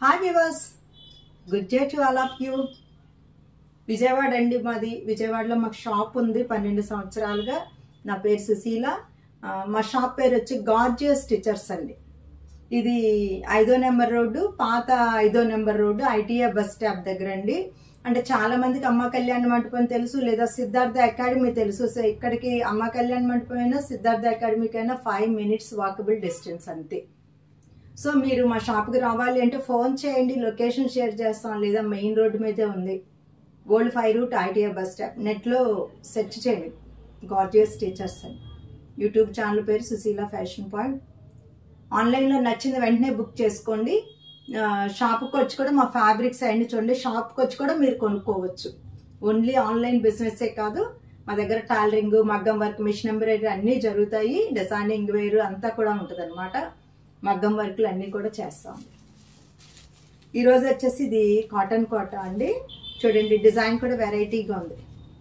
Hi viewers, good day to all of you. Vijayawada అండి మాది. విజయవాడలో మాకు షాప్ ఉంది 12 సంవత్సరాలుగా. నా పేరు సుశీల. మా షాప్ పేరు వచ్చి గార్జియస్ స్టిచర్స్ అండి. ఇది 5వ నెంబర్ రోడ్డు, పాత 5వ number road, ITI bus stop దగ్గర అండి. అంటే చాలా మందికి అమ్మ కళ్యాణ మండపం తెలుసు, లేదా సిద్ధార్థ అకాడమీ తెలుసు. సో ఇక్కడికి అమ్మ కళ్యాణ మండపం అయినా సిద్ధార్థ అకాడమీకి అయినా 5 minutes వాకబుల్ డిస్టెన్స్ అంతే. సో మీరు మా షాప్కి రావాలి అంటే ఫోన్ చేయండి, లొకేషన్ షేర్ చేస్తాం. లేదా మెయిన్ రోడ్డు మీదే ఉంది, old 5 route ITI bus stop. నెట్లో సెర్చ్ చేయండి గార్జియస్ టీచర్స్ అని. యూట్యూబ్ ఛానల్ పేరు సుశీల ఫ్యాషన్ పాయింట్. ఆన్లైన్లో నచ్చింది వెంటనే బుక్ చేసుకోండి. షాప్కి వచ్చి కూడా మా ఫ్యాబ్రిక్స్ అన్ని చూడండి. షాప్కి వచ్చి కూడా మీరు కొనుక్కోవచ్చు. ఓన్లీ ఆన్లైన్ బిజినెస్సే కాదు, మా దగ్గర టైలరింగ్, మగ్గం వర్క్, మిషన్ ఎంబ్రాయిడరీ అన్నీ జరుగుతాయి. డిజైనింగ్ వేరు అంతా కూడా ఉంటుంది అనమాట. మగ్గం వర్క్లు అన్నీ కూడా చేస్తాం. ఈరోజు వచ్చేసి ఇది కాటన్ కోట అండి. చూడండి, డిజైన్ కూడా వెరైటీగా ఉంది.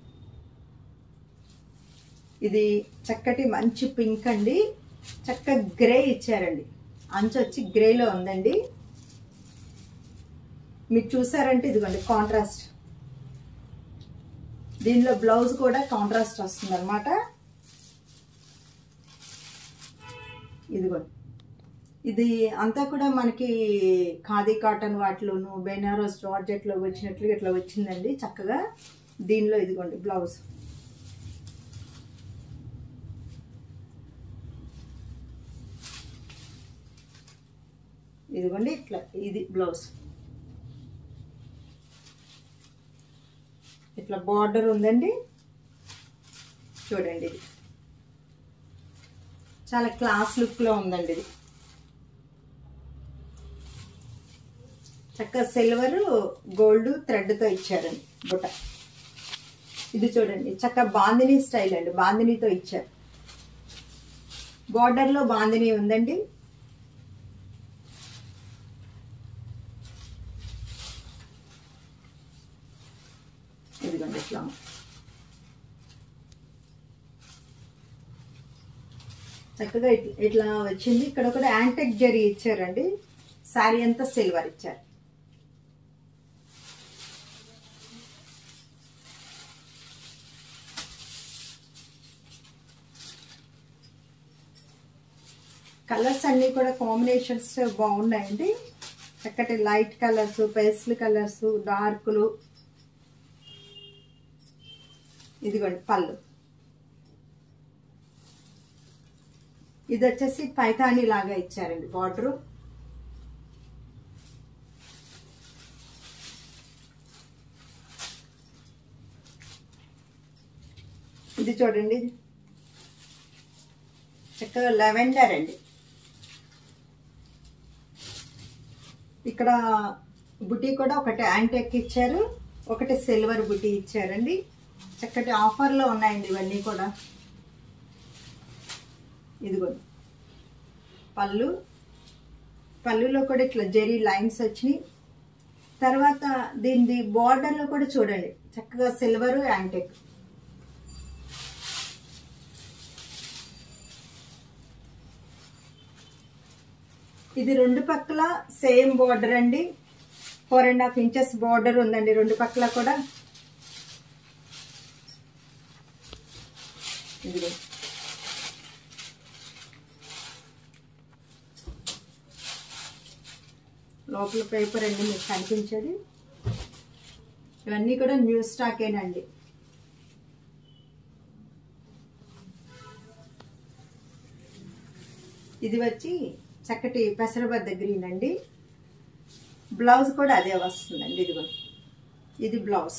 ఇది చక్కటి మంచి పింక్ అండి. చక్క గ్రే ఇచ్చారండి. అంచు వచ్చి గ్రేలో ఉందండి. మీరు చూసారంటే ఇదిగోండి కాంట్రాస్ట్. దీనిలో బ్లౌజ్ కూడా కాంట్రాస్ట్ వస్తుంది అనమాట. ఇదిగోండి, ఇది అంతా కూడా మనకి ఖాదీ కాటన్ వాటిలోను, బెనారస్ జార్జెట్లో వచ్చినట్లుగా ఇట్లా వచ్చిందండి చక్కగా. దీనిలో ఇదిగోండి బ్లౌజ్. ఇదిగోండి ఇట్లా, ఇది బ్లౌజ్. ఇట్లా బార్డర్ ఉందండి. చూడండి, ఇది చాలా క్లాస్ లుక్లో ఉందండి. ఇది చక్కగా సిల్వర్ గోల్డ్ థ్రెడ్తో ఇచ్చారండి బుట్ట. ఇది చూడండి చక్కగా బాందినీ స్టైల్ అండి, బాందినీతో ఇచ్చారు. బార్డర్లో బాందినీ ఉందండి. ఇదిగోండి ఇట్లా చక్కగా ఇట్లా వచ్చింది. ఇక్కడ కూడా యాంటిక్ జరీ ఇచ్చారండి. శారీ అంతా సిల్వర్ ఇచ్చారు. కలర్స్ అన్నీ కూడా కాంబినేషన్స్ బాగున్నాయండి. చక్కటి లైట్ కలర్స్, పేస్టల్ కలర్స్, డార్కులు. ఇదిగోండి పళ్ళు. ఇది వచ్చేసి పైతానీ లాగా ఇచ్చారండి బార్డరు. ఇది చూడండి చక్కగా లెవెండర్ అండి. ఇక్కడ బుటీ కూడా ఒకటి యాంటిక్ ఇచ్చారు, ఒకటి సిల్వర్ బుటీ ఇచ్చారండి. చక్కటి ఆఫర్లో ఉన్నాయండి ఇవన్నీ కూడా. ఇదిగోండి పళ్ళు. పళ్ళులో కూడా ఇట్లా జెరీ లైన్స్ వచ్చినాయి. తర్వాత దీని బార్డర్లో కూడా చూడండి చక్కగా సిల్వర్ యాంటిక్. ఇది రెండు పక్కల సేమ్ బార్డర్ అండి. 4.5 inches బార్డర్ ఉందండి రెండు పక్కల కూడా. ఇదిగో లోపల పేపర్ అండి మీకు కనిపించేది. ఇవన్నీ కూడా న్యూ స్టాకేనండి. ఇది వచ్చి చక్కటి పెసరబద్ద గ్రీన్ అండి. బ్లౌజ్ కూడా అదే వస్తుందండి. ఇదిగో ఇది బ్లౌజ్.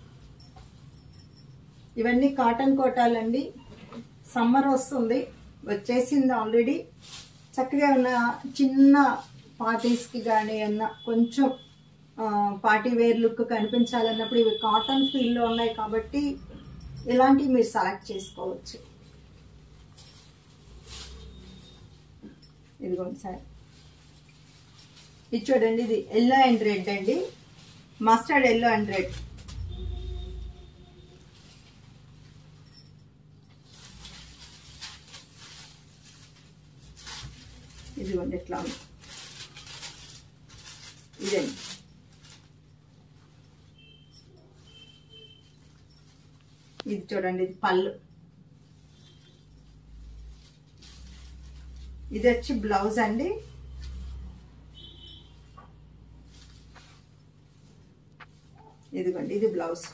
ఇవన్నీ కాటన్ కోటాలండి. సమ్మర్ వస్తుంది, వచ్చేసింది ఆల్రెడీ. చక్కగా ఉన్న చిన్న పార్టీస్కి కానీ ఏమన్నా కొంచెం పార్టీ వేర్ లుక్ కనిపించాలన్నప్పుడు ఇవి కాటన్ ఫీల్లో ఉన్నాయి కాబట్టి ఇలాంటివి మీరు సెలెక్ట్ చేసుకోవచ్చు. ఇదిగోండి సార్, ఇది చూడండి. ఇది ఎల్లో అండ్ రెడ్ అండి, మస్టర్డ్ ఎల్లో అండ్ రెడ్. ఇదిగోండి ఎట్లా ఉంది. ఇదండి. ఇది చూడండి, ఇది పళ్ళు. ఇది వచ్చి బ్లౌజ్ అండి. ఇదిగోండి, ఇది బ్లౌజ్.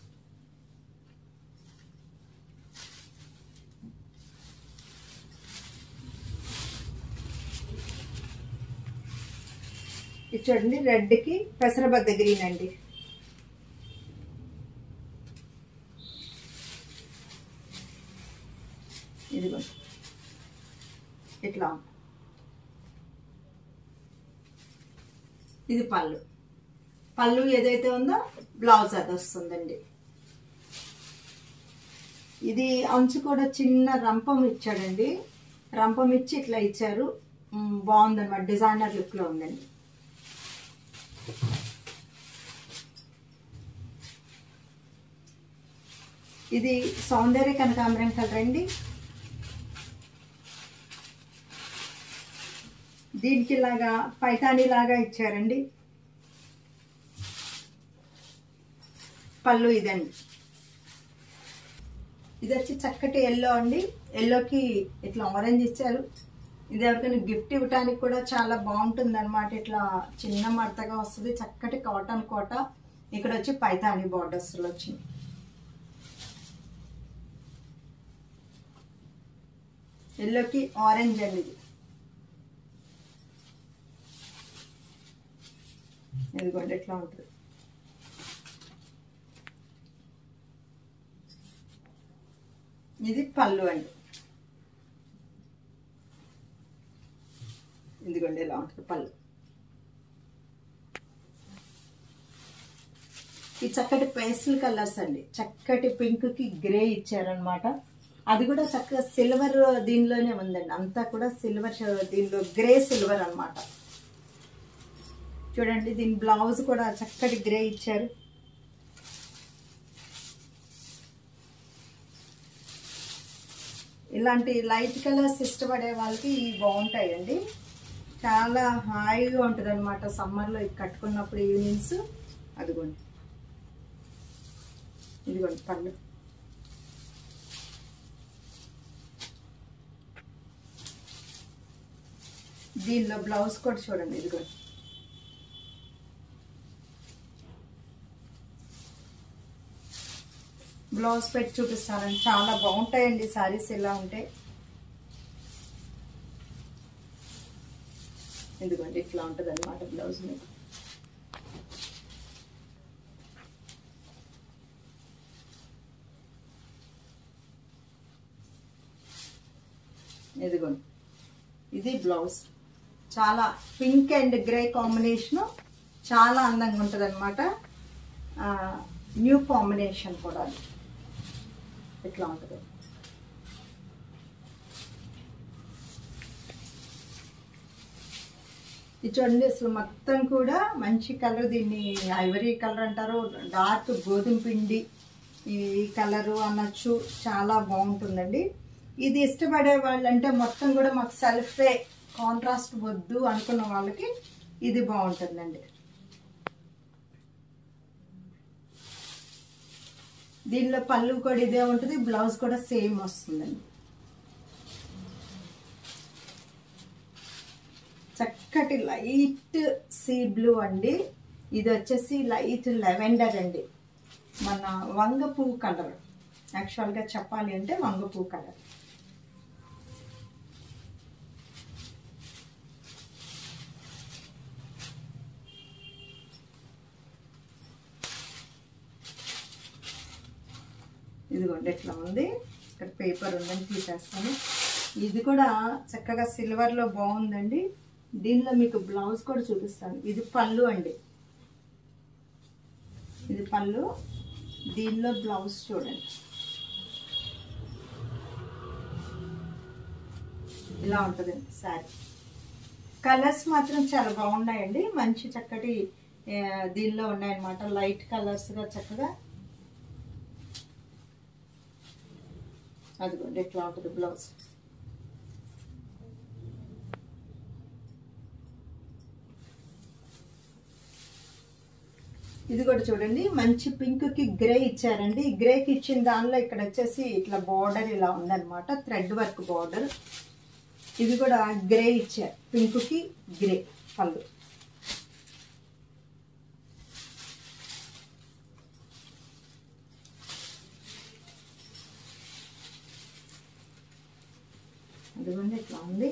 ఇది చూడండి, రెడ్కి పెసరబద్ద గ్రీన్ అండి. ఇదిగోండి, ఇట్లా. ఇది పళ్ళు. పళ్ళు ఏదైతే ఉందో బ్లౌజ్ అది వస్తుందండి. ఇది అంచు కూడా చిన్న రంపం ఇచ్చాడండి. రంపం ఇచ్చి ఇట్లా ఇచ్చారు. బాగుందన్నమాట, డిజైనర్ లుక్ లో ఉందండి. ఇది సౌందర్య కనకాంబరం కలర్ అండి. దీనికి లాగా పైతాని లాగా ఇచ్చారండి. పళ్ళు ఇదండి. ఇది వచ్చి చక్కటి ఎల్లో అండి. ఎల్లోకి ఇట్లా ఆరెంజ్ ఇచ్చారు. ఇది ఎవరికైనా గిఫ్ట్ ఇవ్వడానికి కూడా చాలా బాగుంటుంది అనమాట. ఇట్లా చిన్న మడతగా వస్తుంది. చక్కటి కాటన్ కోట. ఇక్కడ వచ్చి పైతాని బార్డర్స్ వచ్చింది. ఎల్లోకి ఆరెంజ్ అండి. ఇది ఇదిగోండి, ఎట్లా ఉంటుంది. ఇది పళ్ళు అండి. ఇదిగోండి, ఎలా ఉంటుంది పళ్ళు. ఈ చక్కటి పేస్టల్ కలర్స్ అండి. చక్కటి పింక్ కి గ్రే ఇచ్చారనమాట. అది కూడా చక్కగా సిల్వర్ దీనిలోనే ఉందండి. అంతా కూడా సిల్వర్, దీనిలో గ్రే సిల్వర్ అనమాట. చూడండి, దీని బ్లౌజ్ కూడా చక్కటి గ్రే ఇచ్చారు. ఇలాంటి లైట్ కలర్స్ ఇష్టపడే వాళ్ళకి ఇవి బాగుంటాయండి. చాలా హాయిగా ఉంటుంది అనమాట సమ్మర్లో ఇది కట్టుకున్నప్పుడు ఈవినింగ్స్. అదిగోండి, ఇదిగోండి పళ్ళు. దీనిలో బ్లౌజ్ కూడా చూడండి, ఇదిగోండి. బ్లౌజ్ పెట్టి చూపిస్తానండి. చాలా బాగుంటాయండి శారీస్ ఇలా ఉంటే. ఎందుకంటే ఇట్లా ఉంటుంది అనమాట బ్లౌజ్ మీద. ఇదిగోండి, ఇది బ్లౌజ్. చాలా పింక్ అండ్ గ్రే కాంబినేషను. చాలా అందంగా ఉంటుంది అనమాట. న్యూ కాంబినేషన్ కూడా ఇట్లా ఉంటుంది. ఇది చూడండి, అసలు మొత్తం కూడా మంచి కలర్. దీన్ని ఐవరీ కలర్ అంటారు, డార్క్ గోధుమ పిండి ఈ కలరు అనొచ్చు. చాలా బాగుంటుందండి. ఇది ఇష్టపడే వాళ్ళంటే మొత్తం కూడా మాకు సెల్ఫే కాంట్రాస్ట్ వద్దు అనుకున్న వాళ్ళకి ఇది బాగుంటుందండి. దీనిలో పళ్ళు కూడా ఇదే ఉంటుంది. బ్లౌజ్ కూడా సేమ్ వస్తుందండి. చక్కటి లైట్ సీ బ్లూ అండి. ఇది వచ్చేసి లైట్ లెవెండర్ అండి. మన వంగ పువ్వు కలర్. యాక్చువల్గా చెప్పాలి అంటే వంగ పువ్వు కలర్. ఇదిగోండి, ఎట్లా ఉంది. ఇక్కడ పేపర్ ఉందని తీసేస్తాను. ఇది కూడా చక్కగా సిల్వర్లో బాగుందండి. దీనిలో మీకు బ్లౌజ్ కూడా చూపిస్తాను. ఇది పళ్ళు అండి. ఇది పళ్ళు. దీనిలో బ్లౌజ్ చూడండి, ఇలా ఉంటుందండి శారీ. కలర్స్ మాత్రం చాలా బాగున్నాయండి. మంచి చక్కటి దీనిలో ఉన్నాయన్నమాట. లైట్ కలర్స్గా చక్కగా. అదిగోండి, ఎట్లా ఉంటుంది బ్లౌజ్. ఇది కూడా చూడండి మంచి పింక్ కి గ్రే ఇచ్చారండి. గ్రేకి ఇచ్చిన దానిలో ఇక్కడ వచ్చేసి ఇట్లా బార్డర్ ఇలా ఉందన్నమాట, థ్రెడ్ వర్క్ బార్డర్. ఇది కూడా గ్రే ఇచ్చారు, పింక్ కి గ్రే పళ్ళు. ఇదిగోండి ఇట్లా ఉంది.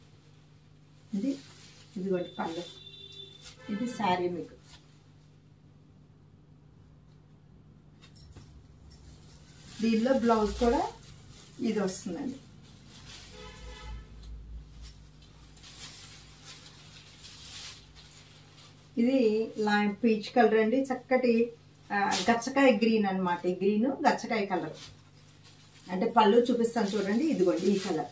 ఇదిగోండి పళ్ళు. ఇది శారీ మీకు. దీనిలో బ్లౌజ్ కూడా ఇది వస్తుందండి. ఇది పీచ్ కలర్ అండి, చక్కటి గచ్చకాయ గ్రీన్ అనమాట. ఈ గ్రీన్ గచ్చకాయ కలర్. అంటే పళ్ళు చూపిస్తాను చూడండి. ఇదిగోండి ఈ కలర్.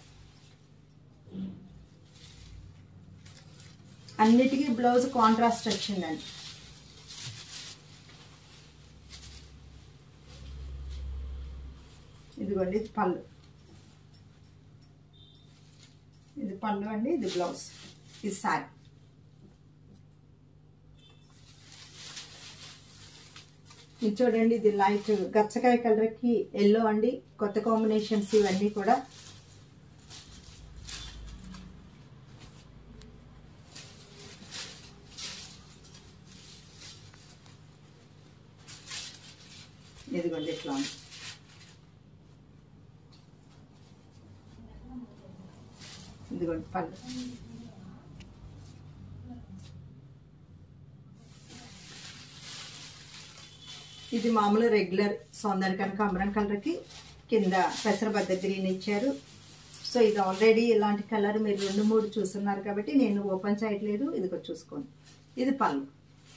అన్నిటికీ బ్లౌజ్ కాంట్రాస్ట్ వచ్చిందండి. ఇదిగోండి ఇది పళ్ళు. ఇది పళ్ళు అండి, ఇది బ్లౌజ్, ఇది సారీ. ఇది చూడండి, ఇది లైట్ గచ్చకాయ కలర్కి ఎల్లో అండి. కొత్త కాంబినేషన్స్ ఇవన్నీ కూడా. ఇదిగోండి ఇట్లా ఉంది. ఇదిగోండి పళ్ళు. ఇది మామూలు రెగ్యులర్ సౌందర్య కనకాంబరం కలర్కి కింద పెసరబద్ద గ్రీన్ ఇచ్చారు. సో ఇది ఆల్రెడీ ఇలాంటి కలర్ మీరు 2-3 చూస్తున్నారు కాబట్టి నేను ఓపెన్ చేయట్లేదు. ఇది కూడా చూసుకోండి. ఇది పళ్ళు.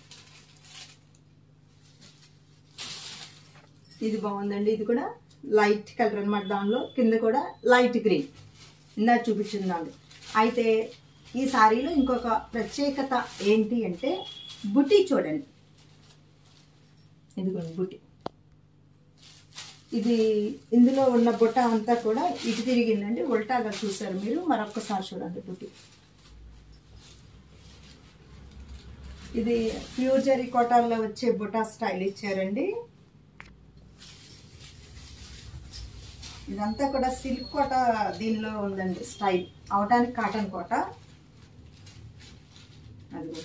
ఇది బాగుందండి. ఇది కూడా లైట్ కలర్ అనమాట. దానిలో కింద కూడా లైట్ గ్రీన్ ఇందా చూపించిందండి. అయితే ఈ సారీలో ఇంకొక ప్రత్యేకత ఏంటి అంటే బుటీ చూడండి. ఇదిగోండి బుటీ. ఇది ఇందులో ఉన్న బుట్ట అంతా కూడా ఇటు తిరిగిందండి, ఉల్టాగా చూసారు మీరు. మరొక్కసారి చూడండి బుటీ. ఇది ప్యూర్ జరీ కోటాల్లో వచ్చే బుటా స్టైల్ ఇచ్చారండి. ఇదంతా కూడా సిల్క్ కోట దీనిలో ఉందండి స్టైల్. అవటానికి కాటన్ కోట. అది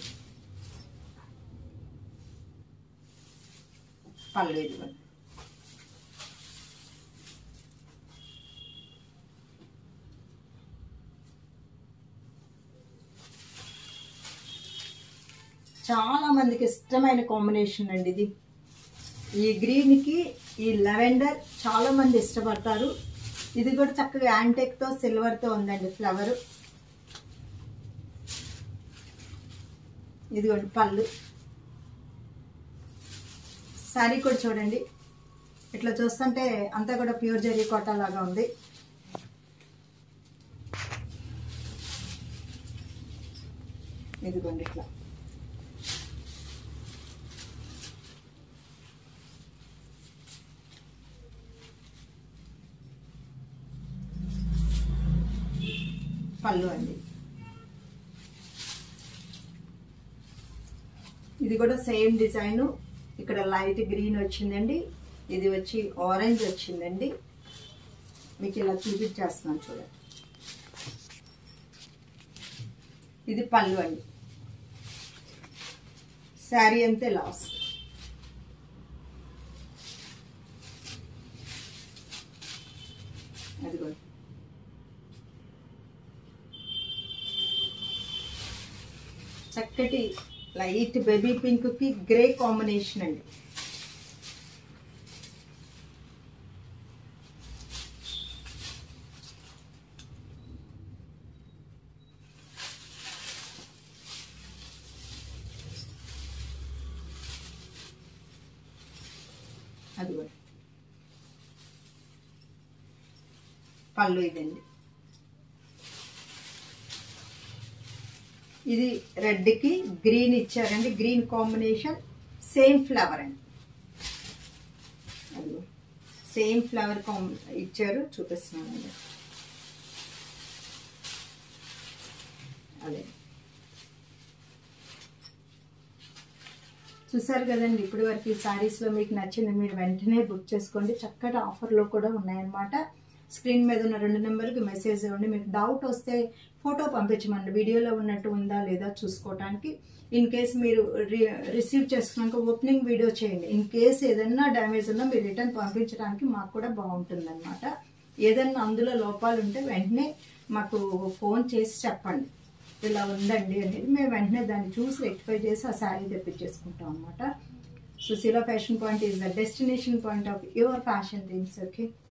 పళ్ళు. ఇదిగోండి చాలా మందికి ఇష్టమైన కాంబినేషన్ అండి ఇది. ఈ గ్రీన్కి ఈ లెవెండర్ చాలా మంది ఇష్టపడతారు. ఇది కూడా చక్కగా యాంటెక్తో సిల్వర్తో ఉందండి ఫ్లవర్. ఇదిగోండి పళ్ళు. శారీ కూడా చూడండి, ఇట్లా చూస్తుంటే అంతా కూడా ప్యూర్ జరీ కోటా లాగా ఉంది. ఇదిగోండి ఇట్లా. పళ్ళు అండి. ఇది కూడా సేమ్ డిజైన్. ఇక్కడ లైట్ గ్రీన్ వచ్చిందండి, ఇది వచ్చి ఆరెంజ్ వచ్చిందండి. మీకు ఇలా చూపించేస్తున్నాను చూడండి. ఇది పళ్ళు అండి. శారీ అంతే లాస్ట్. అదిగోండి చక్కటి లైట్ బేబీ పింక్ కి గ్రే కాంబినేషన్ అండి. అది కూడా పళ్ళు. ఇదండి ఇది రెడ్ కి గ్రీన్ ఇచ్చారండి, గ్రీన్ కాంబినేషన్. సేమ్ ఫ్లవర్ అండి. అది సేమ్ ఫ్లవర్ ఇచ్చారు, చూపిస్తున్నానండి. అదే చూసారు కదండి, ఇప్పటి వరకు ఈ శారీస్లో మీకు నచ్చింది మీరు వెంటనే బుక్ చేసుకోండి. చక్కటి ఆఫర్లో కూడా ఉన్నాయన్నమాట. స్క్రీన్ మీద ఉన్న 2 నెంబర్కి మెసేజ్ ఇవ్వండి. మీకు డౌట్ వస్తే ఫోటో పంపించమండి, వీడియోలో ఉన్నట్టు ఉందా లేదా చూసుకోవడానికి. ఇన్ కేస్ మీరు రిసీవ్ చేసుకున్నాక ఓపెనింగ్ వీడియో చేయండి. ఇన్ కేస్ ఏదైనా డ్యామేజ్ ఉన్నా మీరు రిటర్న్ పంపించడానికి మాకు కూడా బాగుంటుంది అనమాట. ఏదైనా అందులో లోపాలు ఉంటే వెంటనే మాకు ఫోన్ చేసి చెప్పండి, ఇలా ఉందండి అనేది. మేము వెంటనే దాన్ని చూసి రెక్టిఫై చేసి ఆ శారీ తెప్పించేసుకుంటాం అనమాట. Sushila fashion point is the destination point of your fashion dreams. Okay.